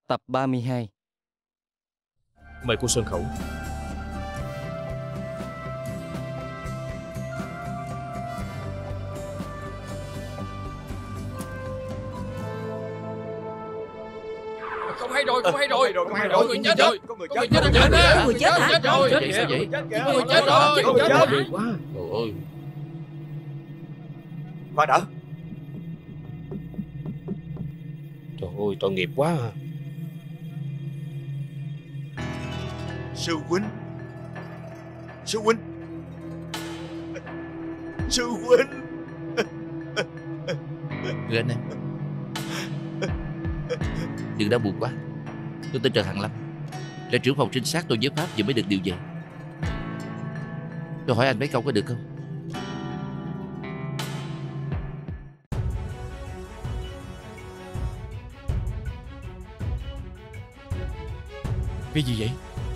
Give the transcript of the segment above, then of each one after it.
tập 32. Mời cô Sơn Khẩu. Không hay rồi, có người chết rồi. Có người chết rồi. Có người chết hả? Sao vậy? Có người chết rồi. Ghê quá. Trời ơi. Khoan đã. Trời ơi, tội nghiệp quá à. Sư huynh. Sư huynh. Sư huynh. Người anh em, đừng đau buồn quá. Tôi tên Trần Hằng Lâm, là trưởng phòng trinh sát tôi với Pháp vừa mới được điều về. Tôi hỏi anh mấy câu có được không? Cái gì vậy?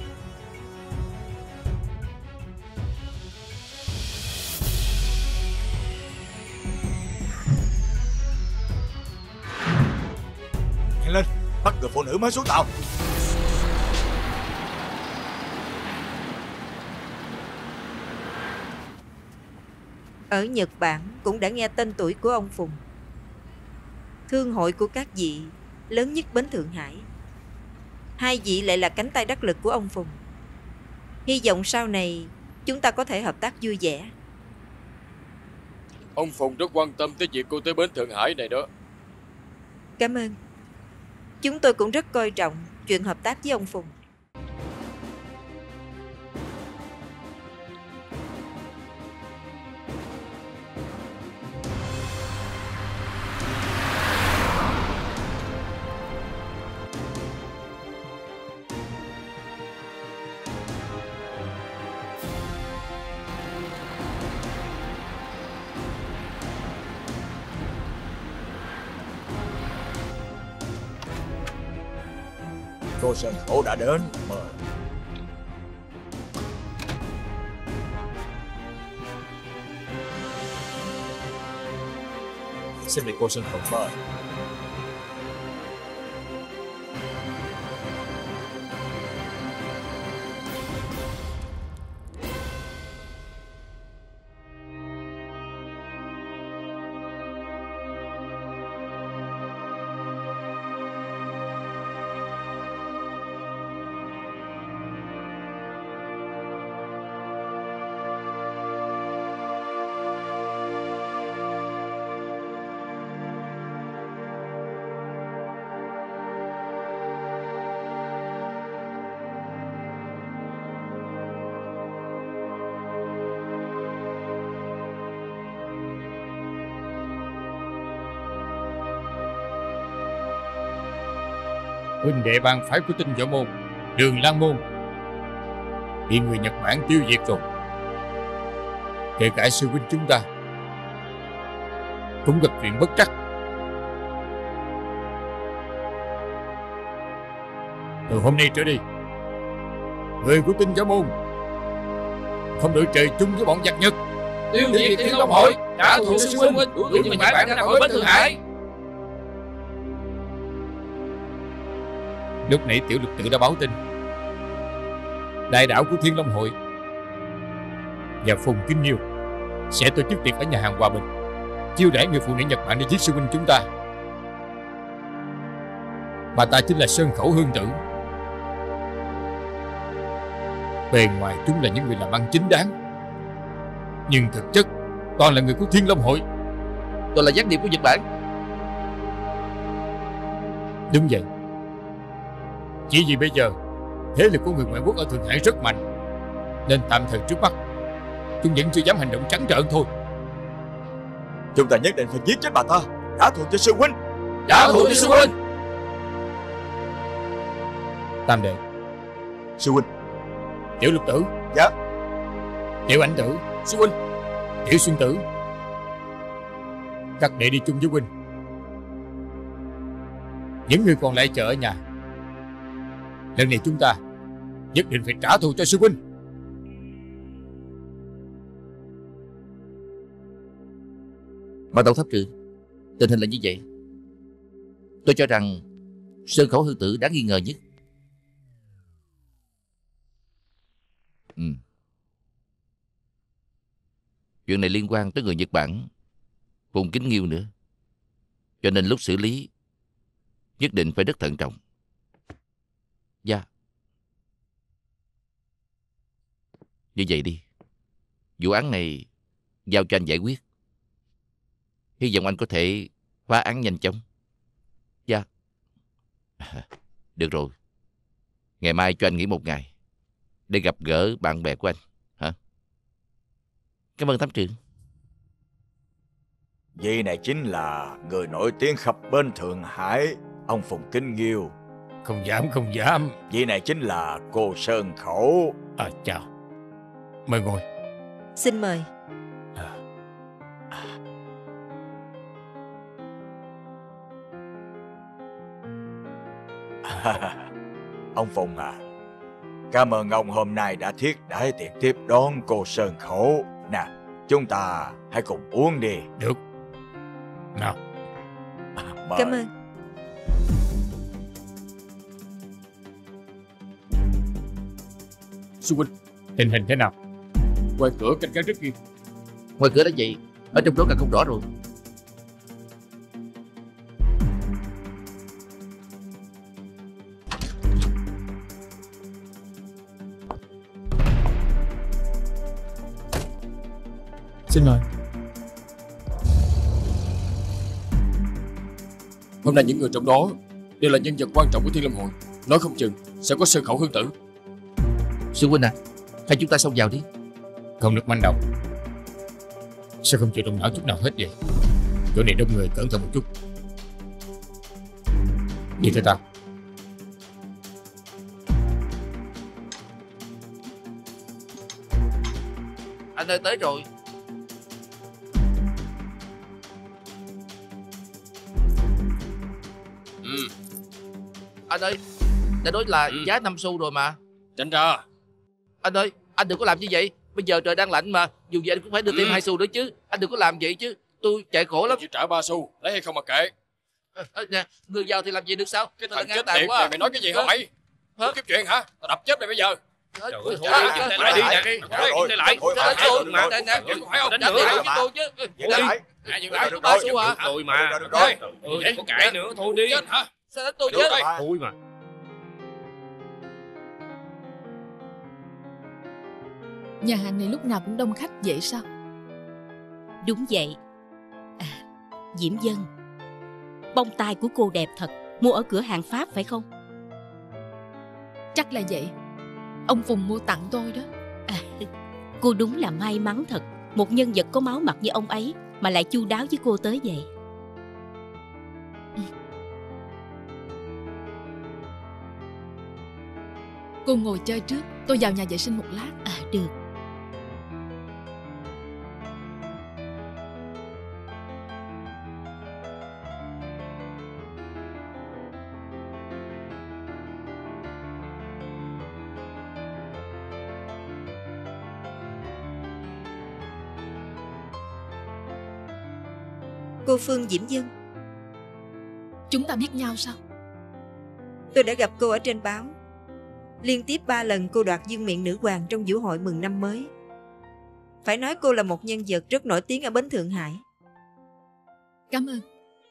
Nhanh lên, bắt người phụ nữ mới xuống tàu. Ở Nhật Bản cũng đã nghe tên tuổi của ông Phùng. Thương hội của các vị lớn nhất bến Thượng Hải. Hai vị lại là cánh tay đắc lực của ông Phùng. Hy vọng sau này chúng ta có thể hợp tác vui vẻ. Ông Phùng rất quan tâm tới việc cô tới bến Thượng Hải này đó. Cảm ơn. Chúng tôi cũng rất coi trọng chuyện hợp tác với ông Phùng. Cô Sơn Khẩu đã đến. Mời. Xin mời cô Sơn Khẩu. Mời. Huynh đệ bang phái của Tinh Võ Môn, Đường Lan Môn bị người Nhật Bản tiêu diệt rồi. Kể cả sư huynh chúng ta cũng gặp chuyện bất trắc. Từ hôm nay trở đi, người của Tinh Võ Môn không đội trời chung với bọn giặc Nhật. Tiêu diệt Thiên Long Hội, trả thù sư huynh, đuổi người Nhật Bản ra khỏi bến Thượng Hải. Lúc nãy tiểu lục tự đã báo tin, đại đạo của Thiên Long Hội và Phùng Kinh Nhiêu sẽ tổ chức tiệc ở nhà hàng Hòa Bình, chiêu đãi người phụ nữ Nhật Bản để giết sư huynh chúng ta. Bà ta chính là Sơn Khẩu Hương Tử. Bề ngoài chúng là những người làm ăn chính đáng, nhưng thực chất toàn là người của Thiên Long Hội. Tôi là gián điệp của Nhật Bản. Đúng vậy. Chỉ vì bây giờ thế lực của người ngoại quốc ở Thượng Hải rất mạnh, nên tạm thời trước mắt chúng vẫn chưa dám hành động trắng trợn thôi. Chúng ta nhất định phải giết chết bà ta, trả thù cho sư huynh. Trả thù cho sư huynh. Tam đệ. Sư huynh. Tiểu lục tử. Dạ. Tiểu ảnh tử. Sư huynh. Tiểu Xuân tử. Các đệ đi chung với huynh. Những người còn lại chờ ở nhà. Lần này chúng ta nhất định phải trả thù cho sư huynh. Mà Tổng tháp trưởng, tình hình là như vậy. Tôi cho rằng Sơn Khẩu Hư Tử đáng nghi ngờ nhất. Chuyện này liên quan tới người Nhật Bản Phùng Kính Nghiêu nữa, cho nên lúc xử lý nhất định phải rất thận trọng. Dạ. Như vậy đi, vụ án này giao cho anh giải quyết. Hy vọng anh có thể phá án nhanh chóng. Dạ. Được rồi, ngày mai cho anh nghỉ một ngày để gặp gỡ bạn bè của anh. Hả? Cảm ơn thám trưởng. Vị này chính là người nổi tiếng khắp bên Thượng Hải, ông Phùng Kính Nghiêu. Không dám. Vị này chính là cô Sơn Khẩu. Chào. Mời ngồi. Xin mời. Ông Phùng à, cảm ơn ông hôm nay đã thiết đãi tiệc tiếp đón cô Sơn Khẩu. Nè, chúng ta hãy cùng uống đi. Được. Nào. Mời. Cảm ơn. Sư huynh, tình hình thế nào? Ngoài cửa canh gác rất nghiêm. Ngoài cửa đã vậy, ở trong đó càng không rõ rồi. Xin mời. Hôm nay những người trong đó đều là nhân vật quan trọng của Thiên Lâm Hội, nói không chừng sẽ có Sơn Khẩu Hư Tử. Sư huynh à, hai chúng ta xông vào đi. Không được manh động. Sao không chịu động não chút nào hết vậy? Chỗ này đông người, cẩn thận một chút. Đi theo tao. Anh ơi, tới rồi. Anh ơi, đã nói là giá 5 xu rồi mà. Tránh ra. Anh ơi, anh đừng có làm như vậy. Bây giờ trời đang lạnh mà, dù gì anh cũng phải đưa thêm 2 xu nữa chứ. Anh đừng có làm vậy chứ, tôi chạy khổ lắm. Chỉ trả 3 xu, lấy hay không mà kệ. Nè, người giàu thì làm gì được sao? Cái thằng chết tiệt này mày nói cái gì hả mày? Hả? Kiếp chuyện hả? Tao đập chết mày bây giờ. Trời ơi, ơi, lại thôi, đi, lại đi, lại đi. đi. Thôi, lại. Thôi, Đánh thôi, tôi mà. thôi, Nè, thôi, phải không? đánh Dừng tôi lại. với tôi chứ. Dừng lại. Dừng lại. Được Ba rồi, xu hả? Thôi mà. Được rồi. Có cãi nữa, thôi đi. Chết hả? Sao đánh tôi Được chứ? rồi. Thôi mà. Nhà hàng này lúc nào cũng đông khách vậy sao? Đúng vậy. Diễm Dân, bông tai của cô đẹp thật. Mua ở cửa hàng Pháp phải không? Chắc là vậy. Ông Phùng mua tặng tôi đó. Cô đúng là may mắn thật. Một nhân vật có máu mặt như ông ấy mà lại chu đáo với cô tới vậy. Cô ngồi chơi trước, tôi vào nhà vệ sinh một lát. Được. Cô Phương Diễm Dân, Chúng ta biết nhau sao? tôi đã gặp cô ở trên báo. Liên tiếp 3 lần cô đoạt vương miện nữ hoàng trong vũ hội mừng năm mới. Phải nói cô là một nhân vật rất nổi tiếng ở bến Thượng Hải. Cảm ơn.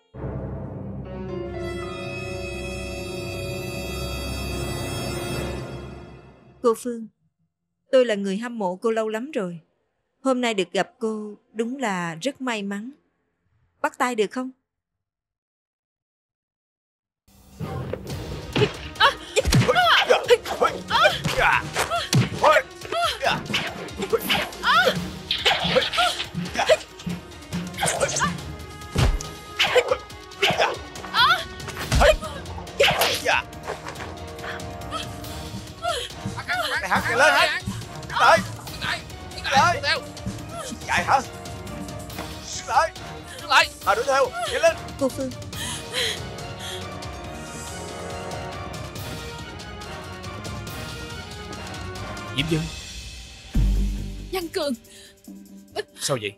Cô Phương, tôi là người hâm mộ cô lâu lắm rồi. Hôm nay được gặp cô đúng là rất may mắn. Bắt tay được không? Mày hả? Mày lên hả? Lại. Lại. Chạy hả? Lại. Lại. Đuổi theo. Chạy lên. Cô Phương, Diễm Dân, Văn Cường, sao vậy?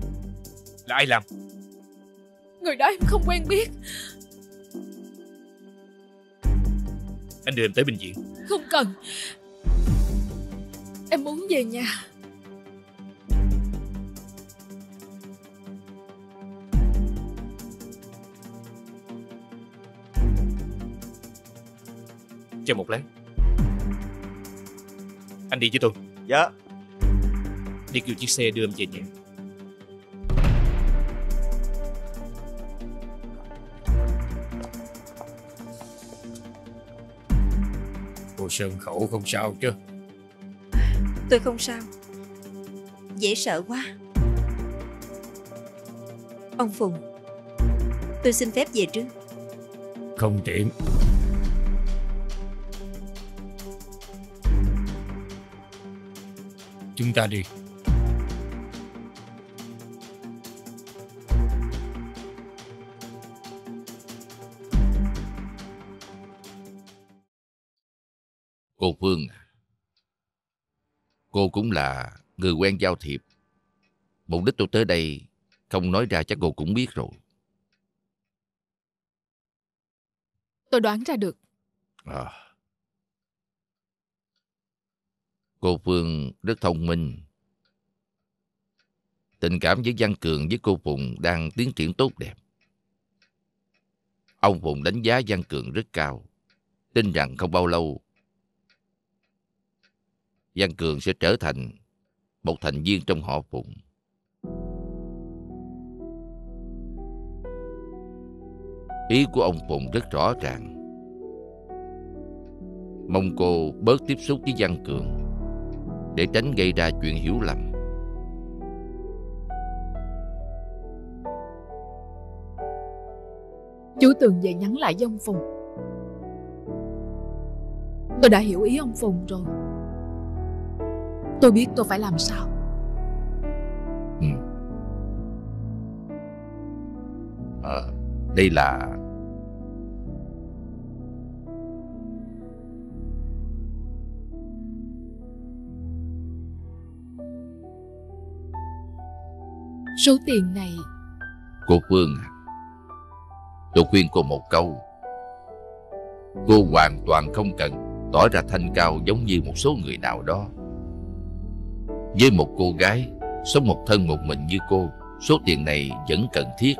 Là ai làm? người đó em không quen biết. Anh đưa em tới bệnh viện. Không cần. Em muốn về nhà. Chờ một lát. Anh đi với tôi. Dạ. Đi kêu chiếc xe đưa em về nhà. Cô Sơn Khẩu không sao chứ? Tôi không sao. Dễ sợ quá. Ông Phùng, tôi xin phép về trước. Không tiện. Chúng ta đi. Cô Phương, cô cũng là người quen giao thiệp. Mục đích tôi tới đây không nói ra chắc cô cũng biết rồi. Tôi đoán ra được. Cô Phương rất thông minh. Tình cảm với Văn Cường với cô Phụng đang tiến triển tốt đẹp. Ông Phụng đánh giá Văn Cường rất cao, tin rằng không bao lâu Văn Cường sẽ trở thành một thành viên trong họ Phụng. Ý của ông Phụng rất rõ ràng, mong cô bớt tiếp xúc với Văn Cường để tránh gây ra chuyện hiểu lầm. Chú Tường về nhắn lại với ông Phùng. Tôi đã hiểu ý ông Phùng rồi. Tôi biết tôi phải làm sao. Đây là số tiền này. Cô Phương à, tôi khuyên cô một câu. Cô hoàn toàn không cần tỏ ra thanh cao giống như một số người nào đó. Với một cô gái sống một thân một mình như cô, số tiền này vẫn cần thiết.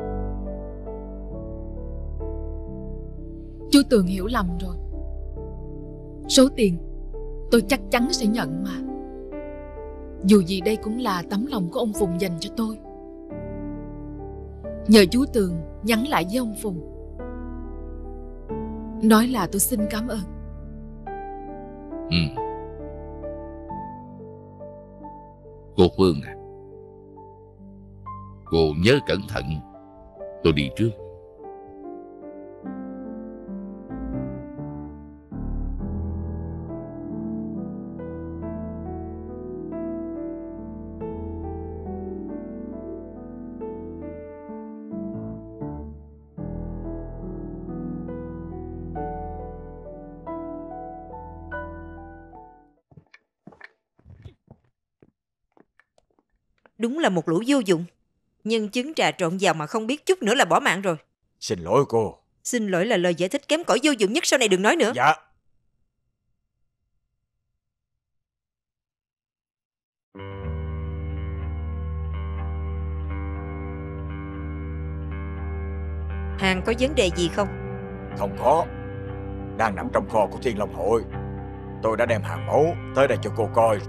Chú Tường hiểu lầm rồi. Số tiền tôi chắc chắn sẽ nhận mà. Dù gì đây cũng là tấm lòng của ông Phùng dành cho tôi. Nhờ chú Tường nhắn lại với ông Phùng, nói là tôi xin cảm ơn. Cô Phương à, cô nhớ cẩn thận. Tôi đi trước. Đúng là một lũ vô dụng. Nhưng trứng trà trộn vào mà không biết chút nữa là bỏ mạng rồi. Xin lỗi cô. Xin lỗi là lời giải thích kém cỏi vô dụng nhất, sau này đừng nói nữa. Dạ. Hàng có vấn đề gì không? Không có. Đang nằm trong kho của Thiên Long Hội. Tôi đã đem hàng mẫu tới đây cho cô coi.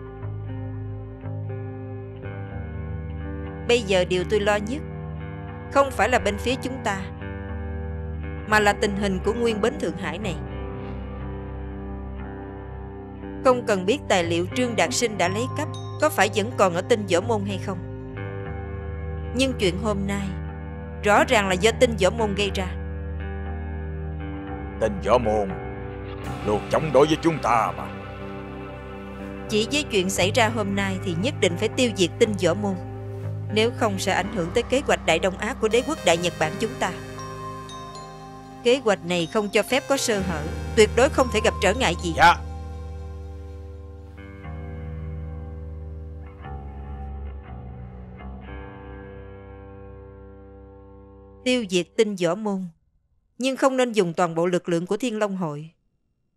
Bây giờ điều tôi lo nhất không phải là bên phía chúng ta, mà là tình hình của nguyên bến Thượng Hải này. Không cần biết tài liệu Trương Đạt Sinh đã lấy cắp có phải vẫn còn ở Tinh Võ Môn hay không. Nhưng chuyện hôm nay rõ ràng là do Tinh Võ Môn gây ra. Tinh Võ Môn luôn chống đối với chúng ta mà. Chỉ với chuyện xảy ra hôm nay thì nhất định phải tiêu diệt Tinh Võ Môn, nếu không sẽ ảnh hưởng tới kế hoạch Đại Đông Á của đế quốc Đại Nhật Bản chúng ta. Kế hoạch này không cho phép có sơ hở, tuyệt đối không thể gặp trở ngại gì. Dạ. Tiêu diệt Tinh Võ Môn, nhưng không nên dùng toàn bộ lực lượng của Thiên Long Hội.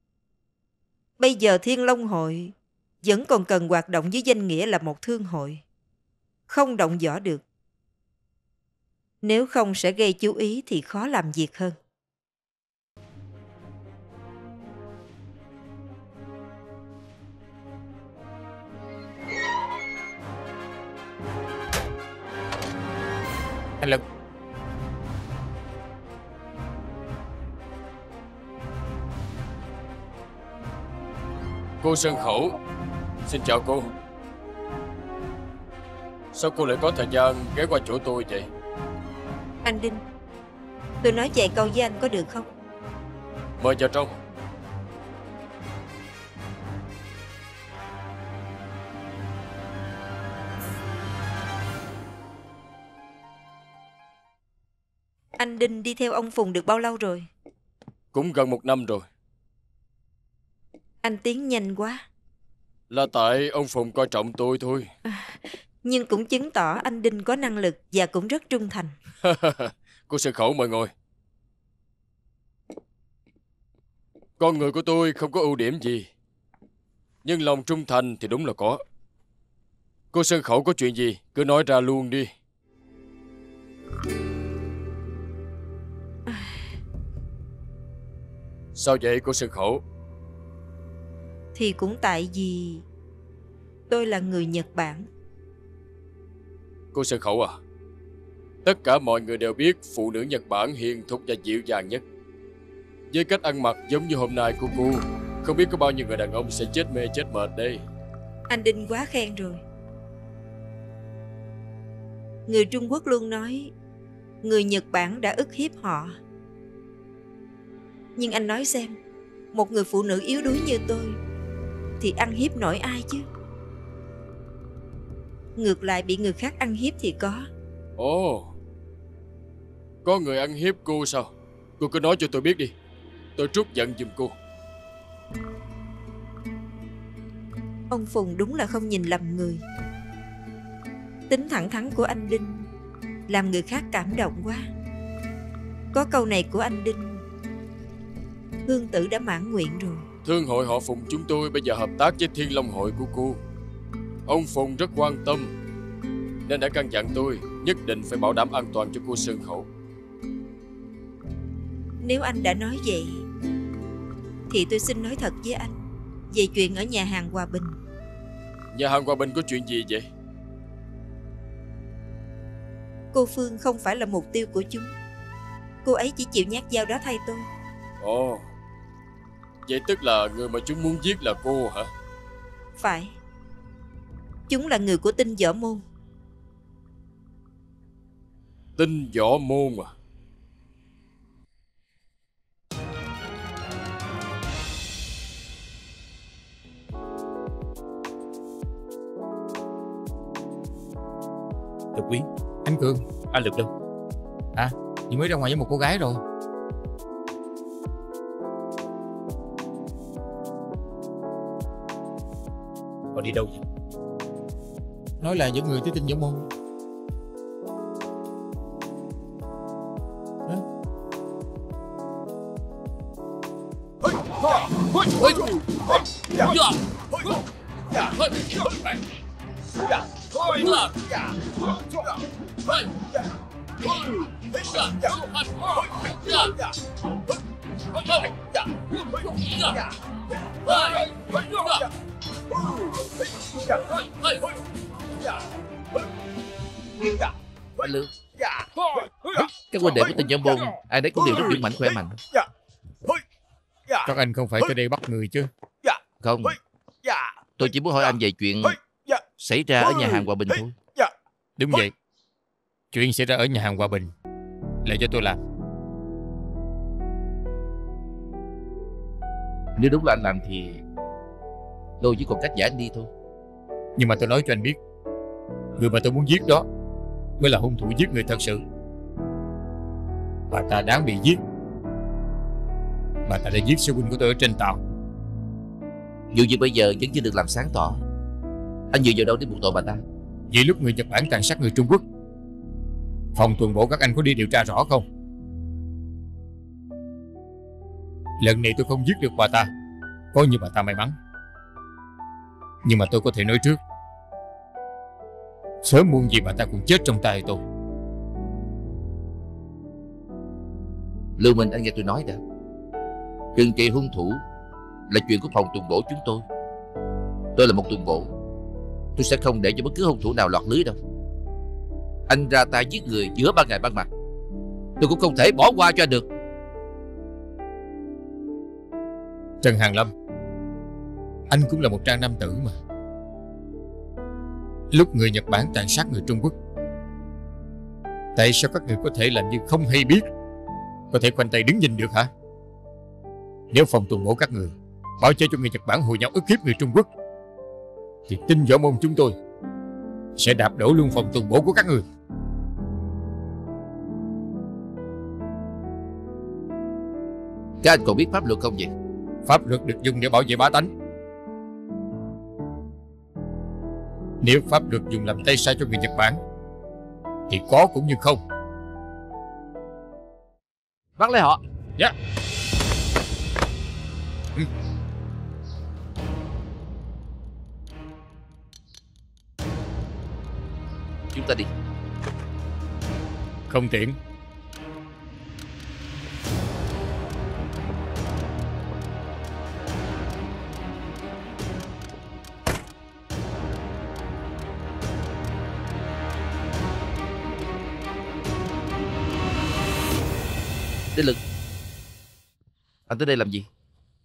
Bây giờ Thiên Long Hội vẫn còn cần hoạt động dưới danh nghĩa là một thương hội. Không động võ được. Nếu không sẽ gây chú ý thì khó làm việc hơn. Anh Lực. Cô Sơn Khẩu, xin chào cô. Sao cô lại có thời gian ghé qua chỗ tôi vậy? Anh Đinh, tôi nói vài câu với anh có được không? Mời vào trong. Anh Đinh đi theo ông Phùng được bao lâu rồi? Cũng gần 1 năm rồi. Anh tiến nhanh quá. Là tại ông Phùng coi trọng tôi thôi. Nhưng cũng chứng tỏ anh Đinh có năng lực và cũng rất trung thành. Cô Sơn Khẩu mời ngồi. Con người của tôi không có ưu điểm gì, nhưng lòng trung thành thì đúng là có. Cô Sơn Khẩu có chuyện gì cứ nói ra luôn đi. Sao vậy cô Sơn Khẩu? Thì cũng tại vì tôi là người Nhật Bản. Cô Sơn Khẩu à, tất cả mọi người đều biết phụ nữ Nhật Bản hiền thục và dịu dàng nhất. Với cách ăn mặc giống như hôm nay của cô, không biết có bao nhiêu người đàn ông sẽ chết mê chết mệt đây. Anh Đinh quá khen rồi. Người Trung Quốc luôn nói người Nhật Bản đã ức hiếp họ. Nhưng anh nói xem, một người phụ nữ yếu đuối như tôi thì ăn hiếp nổi ai chứ? Ngược lại bị người khác ăn hiếp thì có. Ồ, có người ăn hiếp cô sao? Cô cứ nói cho tôi biết đi, tôi trút giận giùm cô. Ông Phùng đúng là không nhìn lầm người. Tính thẳng thắn của anh Đinh làm người khác cảm động quá. Có câu này của anh Đinh, Hương Tử đã mãn nguyện rồi. Thương hội họ Phùng chúng tôi bây giờ hợp tác với Thiên Long Hội của cô. Ông Phùng rất quan tâm nên đã căn dặn tôi nhất định phải bảo đảm an toàn cho cô Sơn Khẩu. Nếu anh đã nói vậy thì tôi xin nói thật với anh về chuyện ở nhà hàng Hòa Bình. Nhà hàng Hòa Bình có chuyện gì vậy? Cô Phương không phải là mục tiêu của chúng. Cô ấy chỉ chịu nhát dao đó thay tôi. Ồ, vậy tức là người mà chúng muốn giết là cô hả? Phải. Chúng là người của Tinh Võ Môn. Tinh Võ Môn à? Lục Quý. Anh Cường. Anh Lực đâu? À, chị mới ra ngoài với một cô gái rồi. Họ đi đâu vậy? Nói là dẫn người tới Tinh Võ Môn. Anh Lương, các huynh đệ của Tinh Võ Môn ai nấy cũng đều rất dũng mãnh khỏe mạnh. Các anh không phải tới đây bắt người chứ? Không, tôi chỉ muốn hỏi anh về chuyện xảy ra ở nhà hàng Hòa Bình thôi. Đúng vậy. Chuyện xảy ra ở nhà hàng Hòa Bình là do tôi làm. Nếu đúng là anh làm thì tôi chỉ còn cách giải anh đi thôi. Nhưng mà tôi nói cho anh biết, người mà tôi muốn giết đó mới là hung thủ giết người thật sự. Bà ta đáng bị giết. Bà ta đã giết sư huynh của tôi ở trên tàu. Dù gì bây giờ vẫn chưa được làm sáng tỏ. Anh dựa vào đâu để buộc tội bà ta? Vậy lúc người Nhật Bản tàn sát người Trung Quốc, phòng tuần bộ các anh có đi điều tra rõ không? Lần này tôi không giết được bà ta Coi như bà ta may mắn. Nhưng mà tôi có thể nói trước, sớm muộn gì bà ta cũng chết trong tay tôi. Lưu Minh, anh nghe tôi nói đã. Trừng trị hung thủ là chuyện của phòng tuần bổ chúng tôi. Tôi là một tuần bổ, tôi sẽ không để cho bất cứ hung thủ nào lọt lưới đâu. Anh ra tay giết người giữa ban ngày ban mặt, tôi cũng không thể bỏ qua cho anh được. Trần Hàn Lâm, anh cũng là một trang nam tử mà. Lúc người Nhật Bản tàn sát người Trung Quốc, tại sao các người có thể làm như không hay biết, có thể khoanh tay đứng nhìn được hả? Nếu phòng tuần bổ các người bảo che cho người Nhật Bản hồi nhau ức hiếp người Trung Quốc, thì Tinh Võ Môn chúng tôi sẽ đạp đổ luôn phòng tuần bổ của các người. Các anh còn biết pháp luật không vậy? Pháp luật được dùng để bảo vệ bá tánh. Nếu pháp luật dùng làm tay sai cho người Nhật Bản thì có cũng như không. Bắt lấy họ. Dạ. Chúng ta đi. Không tiện. Đế Lực, anh tới đây làm gì?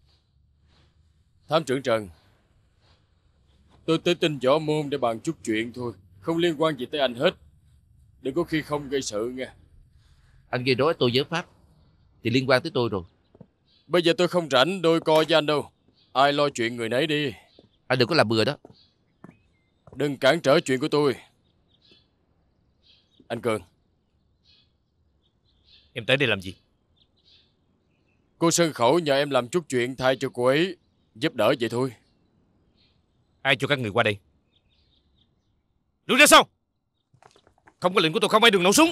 Thám trưởng Trần, tôi tới Tinh Võ Môn để bàn chút chuyện thôi, không liên quan gì tới anh hết. Đừng có khi không gây sự nha. Anh gây rối tôi với pháp thì liên quan tới tôi rồi. Bây giờ tôi không rảnh đôi co với anh đâu. Ai lo chuyện người nấy đi. Anh đừng có làm bừa đó. Đừng cản trở chuyện của tôi. Anh Cường. Em tới đây làm gì? Cô Sơn Khẩu nhờ em làm chút chuyện thay cho cô ấy, giúp đỡ vậy thôi. Ai cho các người qua đây? Đứng ra sau! Không có lệnh của tôi không ai được nổ súng.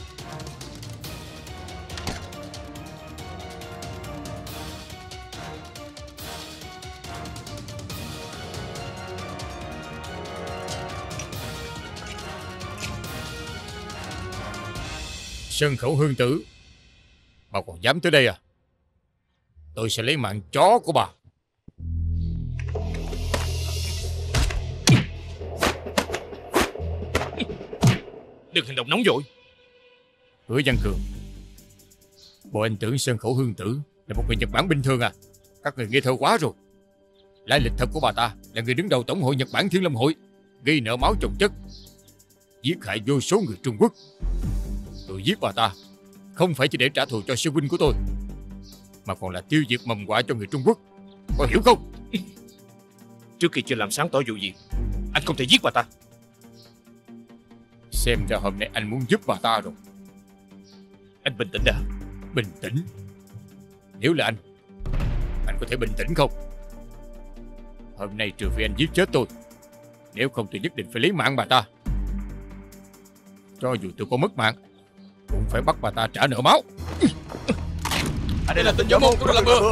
Sơn Khẩu Hương Tử, bà còn dám tới đây à? Tôi sẽ lấy mạng chó của bà. Đừng hành động nóng vội. Hứa Văn Cường, bộ anh tưởng Sơn Khẩu Hương Tử là một người Nhật Bản bình thường à? Các người ngây thơ quá rồi. Lai lịch thật của bà ta là người đứng đầu Tổng hội Nhật Bản Thiên Long Hội, gây nợ máu chồng chất, giết hại vô số người Trung Quốc. Tôi giết bà ta không phải chỉ để trả thù cho sư huynh của tôi, mà còn là tiêu diệt mầm họa cho người Trung Quốc. Có hiểu không? Trước khi chưa làm sáng tỏ vụ gì, anh không thể giết bà ta. Xem ra hôm nay anh muốn giúp bà ta rồi. Anh bình tĩnh đã. Bình tĩnh? Nếu là anh có thể bình tĩnh không? Hôm nay trừ phi anh giết chết tôi, nếu không tôi nhất định phải lấy mạng bà ta. Cho dù tôi có mất mạng, cũng phải bắt bà ta trả nợ máu. Anh đây là Tinh Võ Môn, tôi làm mưa.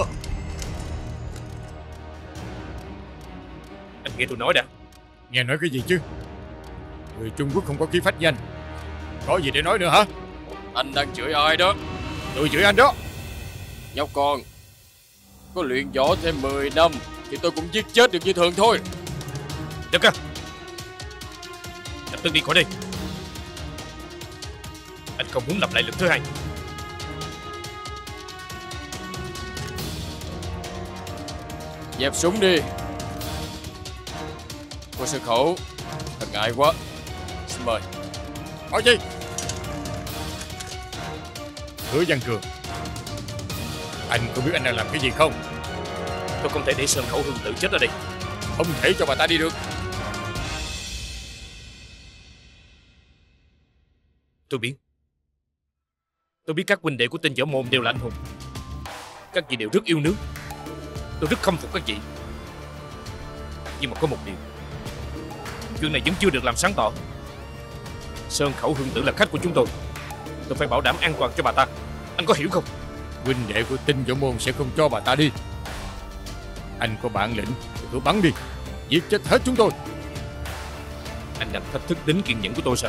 Anh nghe tôi nói đã. Nghe nói cái gì chứ? Người Trung Quốc không có khí phách danh, có gì để nói nữa hả? Anh đang chửi ai đó? Tôi chửi anh đó. Nhóc con, có luyện võ thêm 10 năm thì tôi cũng giết chết được như thường thôi. Được à? Lập tức đi khỏi đây. Anh không muốn lặp lại lần thứ hai. Dẹp súng đi. Cô Sơn Khẩu, thật ngại quá. Xin mời. Hỏi gì? Hứa Văn Cường, anh có biết anh đang làm cái gì không? Tôi không thể để Sơn Khẩu Hương Tử chết ở đây. Không thể cho bà ta đi được. Tôi biết. Tôi biết các huynh đệ của Tinh Võ Môn đều là anh hùng. Các vị đều rất yêu nước. Tôi rất khâm phục các vị. Nhưng mà có một điều, chuyện này vẫn chưa được làm sáng tỏ. Sơn Khẩu Hương Tử là khách của chúng tôi. Tôi phải bảo đảm an toàn cho bà ta. Anh có hiểu không? Huynh đệ của Tinh Võ Môn sẽ không cho bà ta đi. Anh có bản lĩnh thì cứ bắn đi, giết chết hết chúng tôi. Anh đang thách thức tính kiên nhẫn của tôi sao?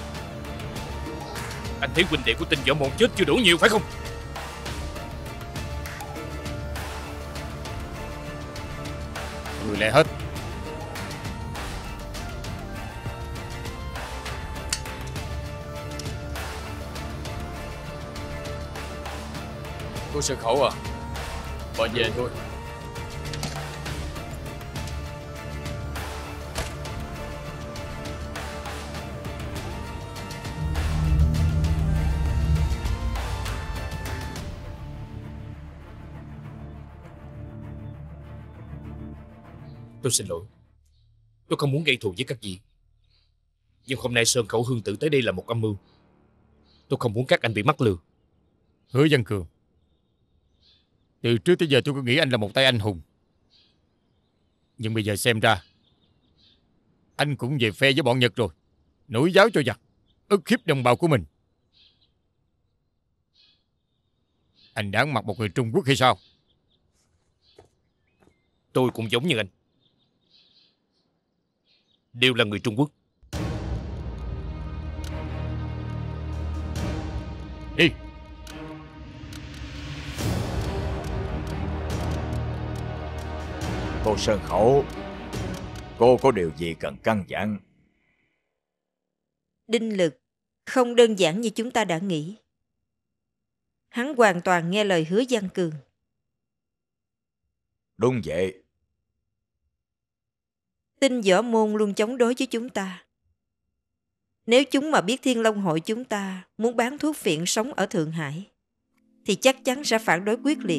Anh thấy huynh đệ của tên võ môn chết chưa đủ nhiều phải không? Người lại hết. Cô Sơn Khẩu à, bà về thôi. Tôi xin lỗi. Tôi không muốn gây thù với các vị. Nhưng hôm nay Sơn Khẩu Hương Tử tới đây là một âm mưu. Tôi không muốn các anh bị mắc lừa. Hứa Văn Cường, từ trước tới giờ tôi cứ nghĩ anh là một tay anh hùng. Nhưng bây giờ xem ra anh cũng về phe với bọn Nhật rồi. Nổi giáo cho giặc, ức hiếp đồng bào của mình. Anh đáng mặt một người Trung Quốc hay sao? Tôi cũng giống như anh, đều là người Trung Quốc. Đi. Cô Sơn Khẩu, cô có điều gì cần căn dặn? Đinh Lực không đơn giản như chúng ta đã nghĩ. Hắn hoàn toàn nghe lời Hứa Văn Cường. Đúng vậy. Tinh võ môn luôn chống đối với chúng ta. Nếu chúng mà biết Thiên Long Hội chúng ta muốn bán thuốc phiện sống ở Thượng Hải, thì chắc chắn sẽ phản đối quyết liệt.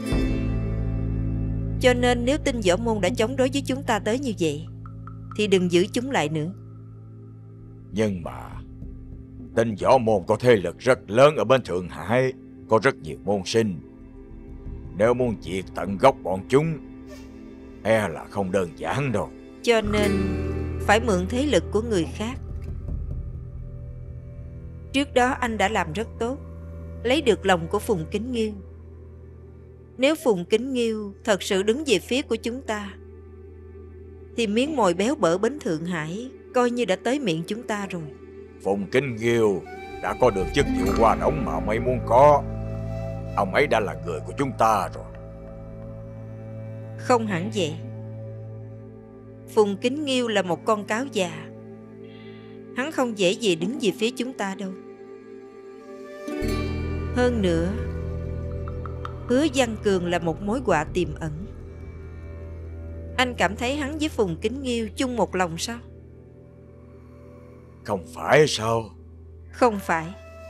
Cho nên nếu Tinh võ môn đã chống đối với chúng ta tới như vậy, thì đừng giữ chúng lại nữa. Nhưng mà Tinh võ môn có thế lực rất lớn ở bên Thượng Hải, có rất nhiều môn sinh. Nếu muốn diệt tận gốc bọn chúng, e là không đơn giản đâu. Cho nên phải mượn thế lực của người khác. Trước đó anh đã làm rất tốt, lấy được lòng của Phùng Kính Nghiêu. Nếu Phùng Kính Nghiêu thật sự đứng về phía của chúng ta, thì miếng mồi béo bở bến Thượng Hải coi như đã tới miệng chúng ta rồi. Phùng Kính Nghiêu đã có được chức vụ hoa đống mà ông ấy muốn có. Ông ấy đã là người của chúng ta rồi. Không hẳn vậy. Phùng Kính Nghiêu là một con cáo già. Hắn không dễ gì đứng về phía chúng ta đâu. Hơn nữa, Hứa Văn Cường là một mối họa tiềm ẩn. Anh cảm thấy hắn với Phùng Kính Nghiêu chung một lòng sao? Không phải sao? Không phải.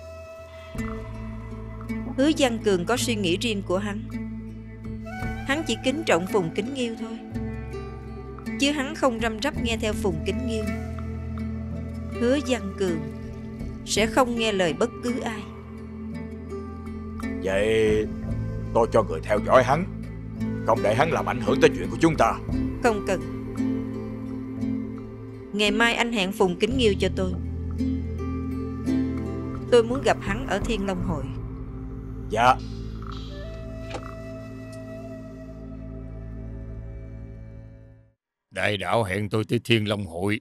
Hứa Văn Cường có suy nghĩ riêng của hắn. Hắn chỉ kính trọng Phùng Kính Nghiêu thôi, chứ hắn không răm rắp nghe theo Phùng Kính Nghiêu. Hứa Văn Cường sẽ không nghe lời bất cứ ai. Vậy tôi cho người theo dõi hắn, không để hắn làm ảnh hưởng tới chuyện của chúng ta. Không cần. Ngày mai anh hẹn Phùng Kính Nghiêu cho tôi. Tôi muốn gặp hắn ở Thiên Long Hội. Dạ. Đại đạo hẹn tôi tới Thiên Long Hội,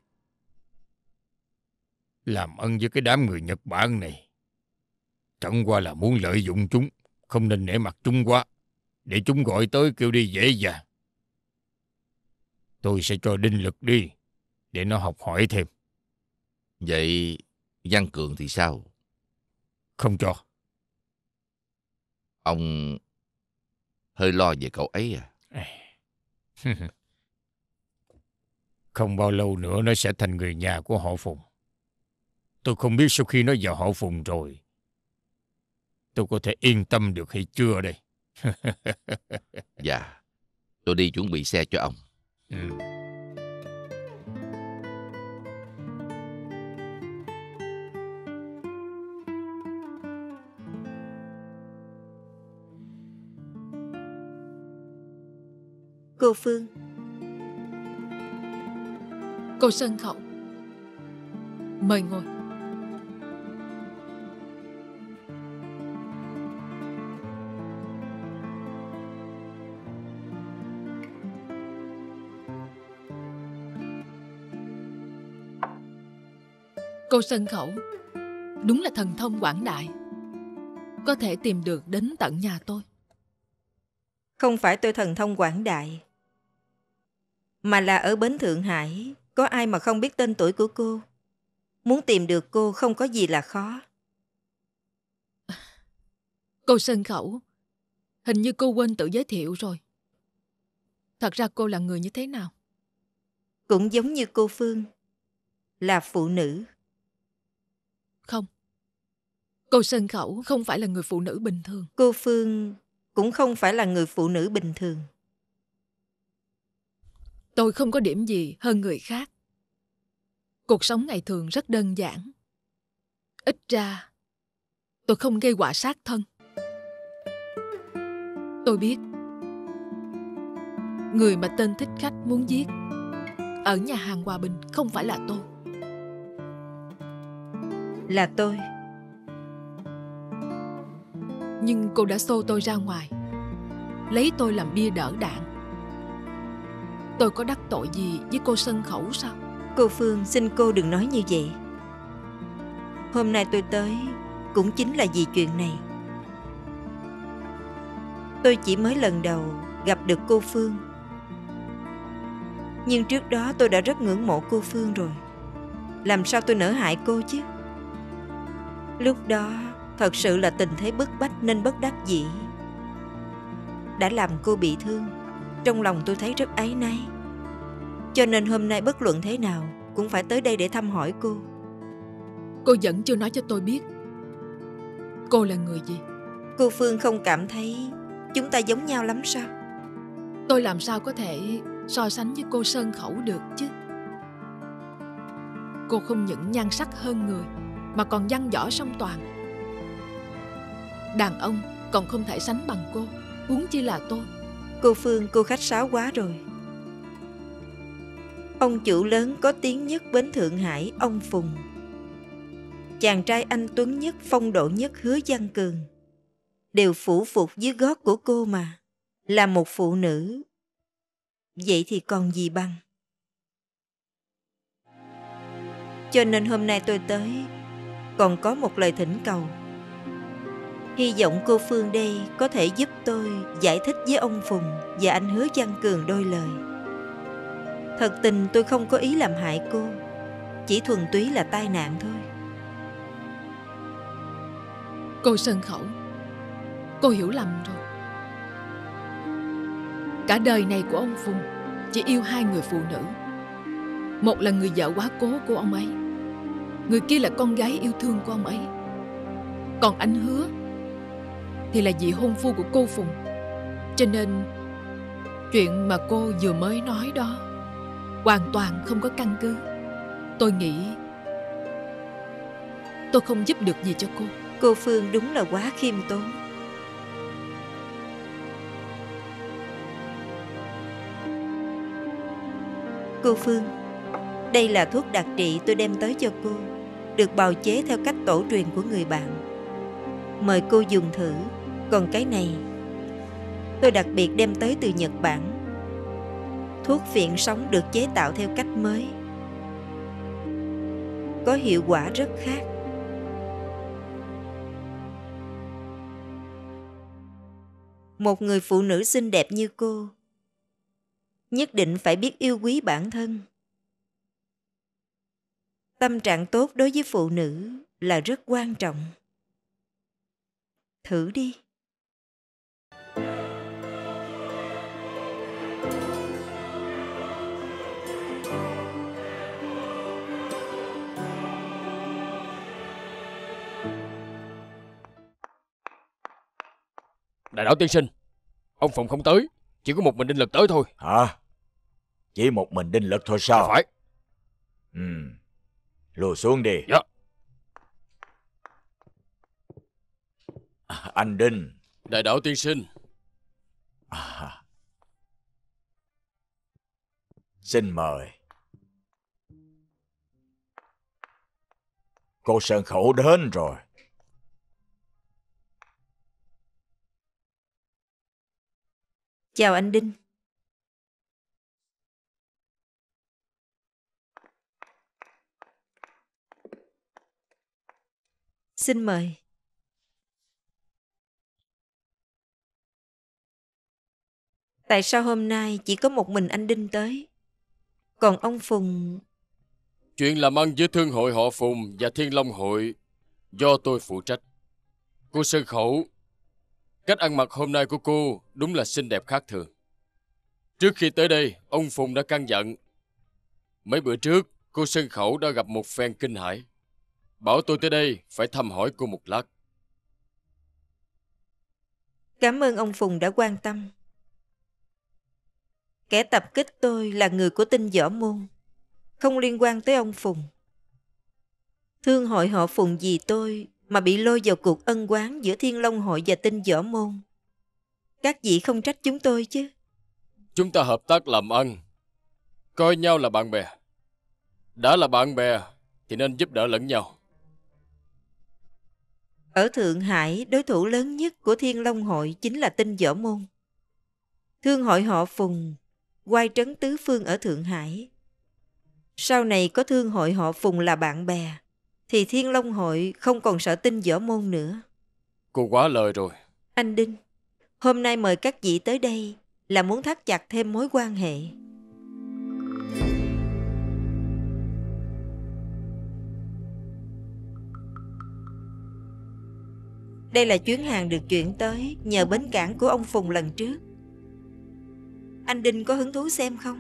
làm ân với cái đám người Nhật Bản này. Chẳng qua là muốn lợi dụng chúng, không nên nể mặt chúng quá, để chúng gọi tới kêu đi dễ dàng. Tôi sẽ cho Đinh Lực đi, để nó học hỏi thêm. Vậy Văn Cường thì sao? Không cho. Ông hơi lo về cậu ấy à? Không bao lâu nữa nó sẽ thành người nhà của họ Phùng. Tôi không biết sau khi nó vào họ Phùng rồi, tôi có thể yên tâm được hay chưa đây. Dạ, tôi đi chuẩn bị xe cho ông. Cô Phương. Cô Sơn Khẩu, mời ngồi. Cô Sơn Khẩu đúng là thần thông quảng đại, có thể tìm được đến tận nhà tôi. Không phải tôi thần thông quảng đại, mà là ở bến Thượng Hải có ai mà không biết tên tuổi của cô. Muốn tìm được cô không có gì là khó. Cô Sơn Khẩu, hình như cô quên tự giới thiệu rồi. Thật ra cô là người như thế nào? Cũng giống như cô Phương, là phụ nữ. Không, cô Sơn Khẩu không phải là người phụ nữ bình thường. Cô Phương cũng không phải là người phụ nữ bình thường. Tôi không có điểm gì hơn người khác. Cuộc sống ngày thường rất đơn giản. Ít ra, tôi không gây họa sát thân. Tôi biết, người mà tên thích khách muốn giết ở nhà hàng Hòa Bình không phải là tôi. Là tôi. Nhưng cô đã xô tôi ra ngoài, lấy tôi làm bia đỡ đạn. Tôi có đắc tội gì với cô Sơn Khẩu sao? Cô Phương, xin cô đừng nói như vậy. Hôm nay tôi tới cũng chính là vì chuyện này. Tôi chỉ mới lần đầu gặp được cô Phương, nhưng trước đó tôi đã rất ngưỡng mộ cô Phương rồi. Làm sao tôi nỡ hại cô chứ? Lúc đó thật sự là tình thế bức bách nên bất đắc dĩ. Đã làm cô bị thương, trong lòng tôi thấy rất áy náy. Cho nên hôm nay bất luận thế nào cũng phải tới đây để thăm hỏi cô. Cô vẫn chưa nói cho tôi biết cô là người gì. Cô Phương không cảm thấy chúng ta giống nhau lắm sao? Tôi làm sao có thể so sánh với cô Sơn Khẩu được chứ? Cô không những nhan sắc hơn người, mà còn văn võ song toàn. Đàn ông còn không thể sánh bằng cô, huống chi là tôi. Cô Phương, cô khách sáo quá rồi. Ông chủ lớn có tiếng nhất bến Thượng Hải, ông Phùng, chàng trai anh tuấn nhất, phong độ nhất Hứa Văn Cường, đều phủ phục dưới gót của cô mà. Là một phụ nữ, vậy thì còn gì bằng. Cho nên hôm nay tôi tới còn có một lời thỉnh cầu. Hy vọng cô Phương đây có thể giúp tôi giải thích với ông Phùng và anh Hứa Văn Cường đôi lời. Thật tình tôi không có ý làm hại cô, chỉ thuần túy là tai nạn thôi. Cô Sơn Khẩu, cô hiểu lầm rồi. Cả đời này của ông Phùng chỉ yêu hai người phụ nữ. Một là người vợ quá cố của ông ấy, người kia là con gái yêu thương của ông ấy. Còn anh Hứa thì là vị hôn phu của cô Phùng. Cho nên chuyện mà cô vừa mới nói đó hoàn toàn không có căn cứ. Tôi nghĩ tôi không giúp được gì cho cô. Cô Phương đúng là quá khiêm tốn. Cô Phương, đây là thuốc đặc trị tôi đem tới cho cô, được bào chế theo cách tổ truyền của người bạn. Mời cô dùng thử. Còn cái này tôi đặc biệt đem tới từ Nhật Bản. Thuốc phiện sống được chế tạo theo cách mới, có hiệu quả rất khác. Một người phụ nữ xinh đẹp như cô nhất định phải biết yêu quý bản thân. Tâm trạng tốt đối với phụ nữ là rất quan trọng. Thử đi. Đại Đảo tiên sinh, ông Phùng không tới, chỉ có một mình Đinh Lực tới thôi. Hả? Chỉ một mình Đinh Lực thôi sao? Phải. Lùi xuống đi. Dạ. Anh Đinh. Đại Đảo tiên sinh. Xin mời. Cô Sơn Khẩu đến rồi. Chào anh Đinh. Xin mời. Tại sao hôm nay chỉ có một mình anh Đinh tới? Còn ông Phùng... Chuyện làm ăn giữa Thương hội họ Phùng và Thiên Long hội do tôi phụ trách. Cô Sơn Khẩu, cách ăn mặc hôm nay của cô đúng là xinh đẹp khác thường. Trước khi tới đây, ông Phùng đã căn dặn. Mấy bữa trước, cô Sơn Khẩu đã gặp một phen kinh hãi. Bảo tôi tới đây phải thăm hỏi cô một lát. Cảm ơn ông Phùng đã quan tâm. Kẻ tập kích tôi là người của Tinh Võ Môn, không liên quan tới ông Phùng. Thương hội họ Phùng vì tôi mà bị lôi vào cuộc ân oán giữa Thiên Long hội và Tinh Võ Môn. Các vị không trách chúng tôi chứ? Chúng ta hợp tác làm ăn, coi nhau là bạn bè. Đã là bạn bè thì nên giúp đỡ lẫn nhau. Ở Thượng Hải, đối thủ lớn nhất của Thiên Long hội chính là Tinh Võ Môn. Thương hội họ Phùng oai trấn tứ phương ở Thượng Hải. Sau này có thương hội họ Phùng là bạn bè, thì Thiên Long hội không còn sợ Tinh Võ Môn nữa. Cô quá lời rồi. Anh Đinh, hôm nay mời các vị tới đây là muốn thắt chặt thêm mối quan hệ. Đây là chuyến hàng được chuyển tới nhờ bến cảng của ông Phùng lần trước. Anh Đinh có hứng thú xem không?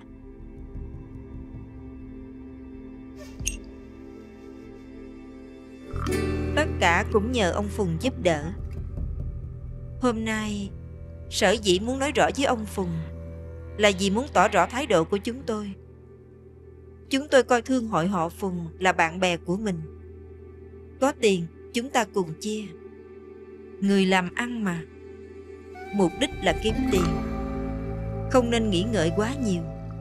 Tất cả cũng nhờ ông Phùng giúp đỡ. Hôm nay, sở dĩ muốn nói rõ với ông Phùng là vì muốn tỏ rõ thái độ của chúng tôi. Chúng tôi coi thương hội họ Phùng là bạn bè của mình. Có tiền, chúng ta cùng chia. Người làm ăn mà, mục đích là kiếm tiền, không nên nghĩ ngợi quá nhiều.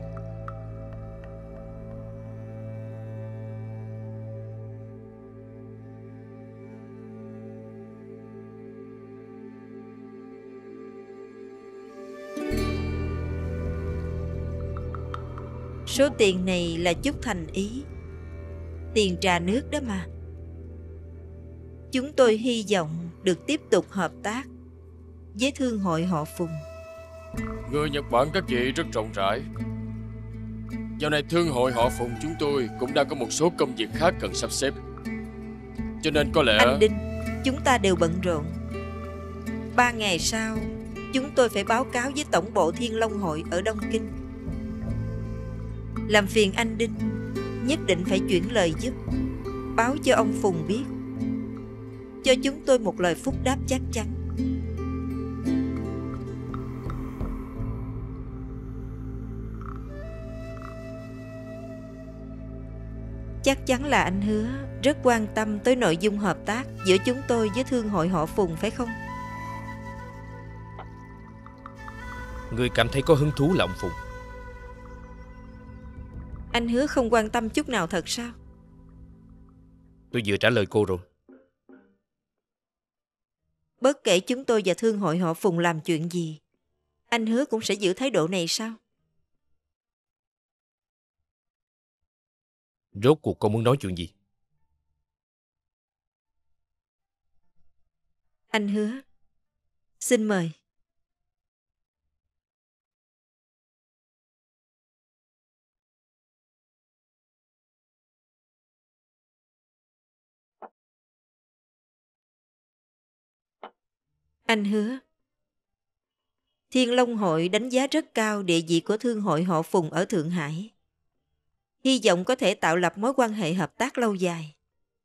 Số tiền này là chút thành ý, tiền trà nước đó mà. Chúng tôi hy vọng được tiếp tục hợp tác với thương hội họ Phùng. Người Nhật Bản các vị rất rộng rãi. Dạo này thương hội họ Phùng chúng tôi cũng đang có một số công việc khác cần sắp xếp. Cho nên có lẽ... Anh Đinh, chúng ta đều bận rộn. 3 ngày sau, chúng tôi phải báo cáo với tổng bộ Thiên Long hội ở Đông Kinh. Làm phiền anh Đinh, nhất định phải chuyển lời giúp, báo cho ông Phùng biết, cho chúng tôi một lời phúc đáp chắc chắn. Chắc chắn là anh Hứa rất quan tâm tới nội dung hợp tác giữa chúng tôi với thương hội họ Phùng phải không? Người cảm thấy có hứng thú là ông Phùng. Anh Hứa không quan tâm chút nào thật sao? Tôi vừa trả lời cô rồi. Bất kể chúng tôi và thương hội họ Phùng làm chuyện gì, anh Hứa cũng sẽ giữ thái độ này sao? Rốt cuộc cô muốn nói chuyện gì? Anh Hứa, xin mời. Anh Hứa, Thiên Long hội đánh giá rất cao địa vị của thương hội họ Phùng ở Thượng Hải. Hy vọng có thể tạo lập mối quan hệ hợp tác lâu dài.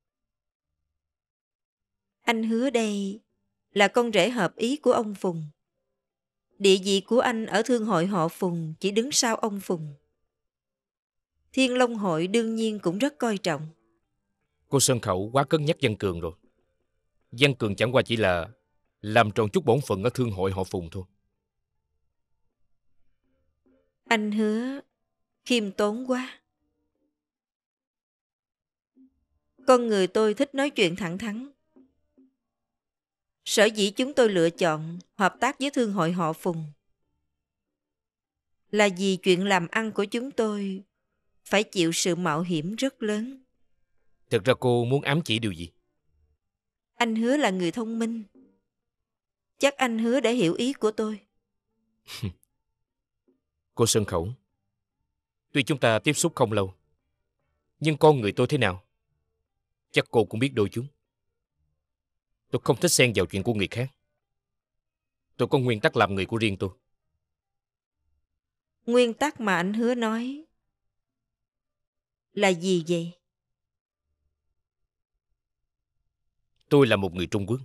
Anh Hứa đây là con rể hợp ý của ông Phùng. Địa vị của anh ở thương hội họ Phùng chỉ đứng sau ông Phùng. Thiên Long hội đương nhiên cũng rất coi trọng. Cô Sơn Khẩu quá cân nhắc Văn Cường rồi. Văn Cường chẳng qua chỉ là làm tròn chút bổn phận ở thương hội họ Phùng thôi. Anh Hứa khiêm tốn quá. Con người tôi thích nói chuyện thẳng thắn. Sở dĩ chúng tôi lựa chọn hợp tác với thương hội họ Phùng là vì chuyện làm ăn của chúng tôi phải chịu sự mạo hiểm rất lớn. Thực ra cô muốn ám chỉ điều gì? Anh Hứa là người thông minh. Chắc anh Hứa đã hiểu ý của tôi. Cô Sơn Khẩu, tuy chúng ta tiếp xúc không lâu, nhưng con người tôi thế nào chắc cô cũng biết đôi chút. Tôi không thích xen vào chuyện của người khác. Tôi có nguyên tắc làm người của riêng tôi. Nguyên tắc mà anh Hứa nói là gì vậy? Tôi là một người Trung Quốc.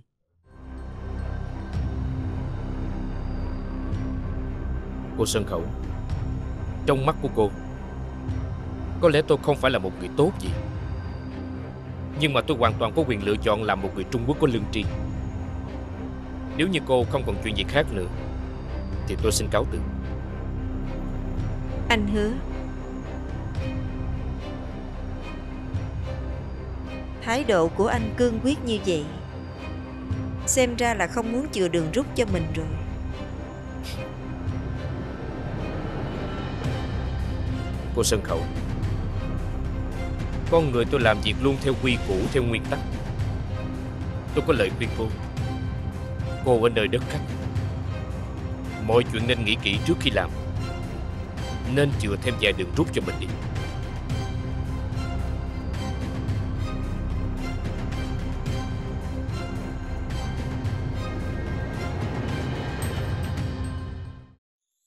Cô Sơn Khẩu, trong mắt của cô, có lẽ tôi không phải là một người tốt gì, nhưng mà tôi hoàn toàn có quyền lựa chọn làm một người Trung Quốc có lương tri. Nếu như cô không còn chuyện gì khác nữa thì tôi xin cáo từ. Anh Hứa, thái độ của anh cương quyết như vậy, xem ra là không muốn chừa đường rút cho mình rồi. Cô Sơn Khẩu, con người tôi làm việc luôn theo quy củ, theo nguyên tắc. Tôi có lời khuyên cô. Cô ở nơi đất khách, mọi chuyện nên nghĩ kỹ trước khi làm, nên chừa thêm vài đường rút cho mình đi.